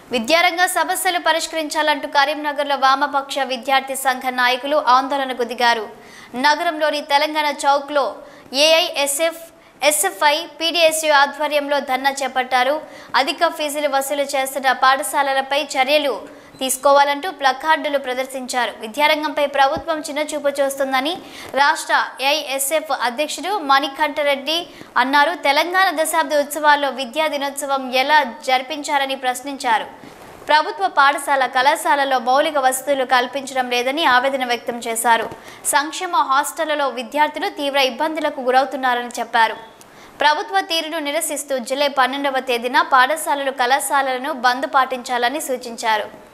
విద్యారంగ సమస్యలు పరిష్కరించాలంటూ కరీంనగర్లో వామపక్ష విద్యార్థి సంఘ నాయకులు ఆందోళనకు దిగారు. నగరంలోని తెలంగాణ చౌక్లో ఏఐఎస్ఎఫ్, ఎస్ఎఫ్ఐ, పీడీఎస్యూ ఆధ్వర్యంలో ధర్నా చేపట్టారు. అధిక ఫీజులు వసూలు చేస్తున్న పాఠశాలలపై చర్యలు తీసుకోవాలంటూ ప్లకార్డులు ప్రదర్శించారు. విద్యారంగంపై ప్రభుత్వం చిన్నచూపు చూస్తుందని రాష్ట్ర ఏఐఎస్ఎఫ్ అధ్యక్షుడు మణికంఠరెడ్డి అన్నారు. తెలంగాణ దశాబ్ది ఉత్సవాల్లో విద్యా దినోత్సవం ఎలా జరిపించారని ప్రశ్నించారు. ప్రభుత్వ పాఠశాల కళాశాలలో మౌలిక వసతులు కల్పించడం లేదని ఆవేదన వ్యక్తం చేశారు. సంక్షేమ హాస్టళ్లలో విద్యార్థులు తీవ్ర ఇబ్బందులకు గురవుతున్నారని చెప్పారు. ప్రభుత్వ తీరును నిరసిస్తూ జూలై 12వ తేదీన పాఠశాలలు కళాశాలలను బంద్ పాటించాలని సూచించారు.